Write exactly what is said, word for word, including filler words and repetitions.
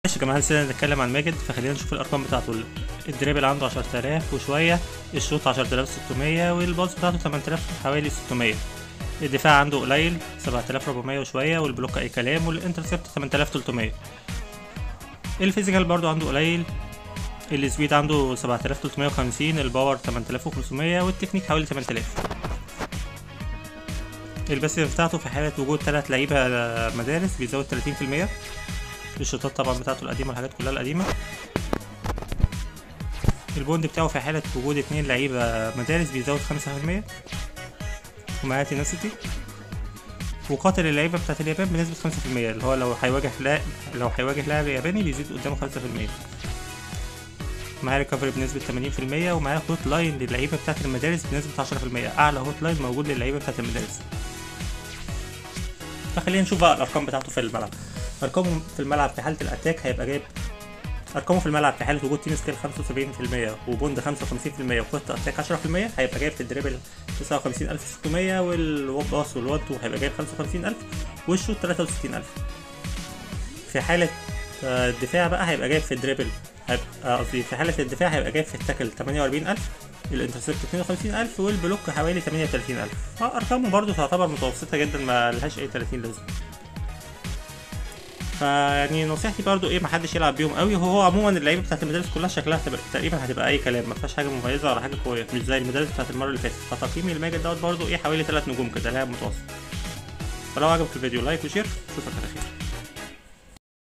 ماشي يا جماعه، نسينا نتكلم عن ماجد، فخلينا نشوف الارقام بتاعته. الدريبل عنده عشرة آلاف وشويه، الشوط عشرة آلاف وستمية، والباص بتاعته تمنية آلاف حوالي ستمية. الدفاع عنده قليل سبعة آلاف وأربعمية وشويه، والبلوك اي كلام، والانترسبت تمنية آلاف وتلتمية. الفيزيكال برضو عنده قليل، السبيد عنده سبعة آلاف وتلتمية وخمسين، الباور تمنية آلاف وخمسمية، والتكنيك حوالي تمنية آلاف. الباسيف بتاعته في حالة وجود تلات لعيبة مدارس بيزود تلاتين في المية. الشوطات طبعا بتاعته القديمة، الحاجات كلها القديمة. البوند بتاعه في حالة وجود اتنين لعيبة مدارس بيزود خمسة في المية، ومعاه تيناسيتي. وقاتل اللعيبة بتاعت اليابان بنسبة خمسة في المية، اللي هو لو هيواجه لاعب لو هيواجه لاعب ياباني بيزيد قدامه خمسة في المية. معاه ريكفري بنسبة تمانين في المية، ومعاه هوت لاين للعيبة بتاعت المدارس بنسبة عشرة في المية، أعلى هوت لاين موجود للعيبة بتاعت المدارس. فخلينا نشوف بقى الأرقام بتاعته في الملعب. أرقامه في الملعب في حالة الأتاك هيبقى جايب أرقامه في الملعب في حالة وجود تيم سكيل خمسة وسبعين في المية، وبوند خمسة وخمسين في المية، وكوست أتاك عشرة في المية، هيبقى جايب في الدريبل تسعة وخمسين ألف وستمية، والباص والوان تو هيبقى جايب خمسة وخمسين ألف، والشوت تلاتة وستين ألف. في حالة الدفاع بقى هيبقى جايب في الدريبل هيبقى قصدي في حالة الدفاع هيبقى جايب في التاكل تمنية وأربعين ألف، الانترسبت اتنين وخمسين ألف، والبلوك حوالي تمنية وتلاتين ألف. أرقامه برضه تعتبر متوسطة جدا، ما لهاش أي تلاتين لازمة. فيعني نصيحتي برضو ايه، محدش يلعب بيهم قوي. هو عموما اللعيبه بتاعت المدارس كلها شكلها هتبقى تقريبا هتبقى اي كلام، ما فيهاش حاجه مميزه ولا حاجه قويه، مش زي المدارس بتاعت المره اللي فاتت. فتقييمي لماجد دوت برضو ايه، حوالي تلات نجوم كده، لاعب متوسط. فلو عجبك الفيديو لايك وشير، اشوفك على خير.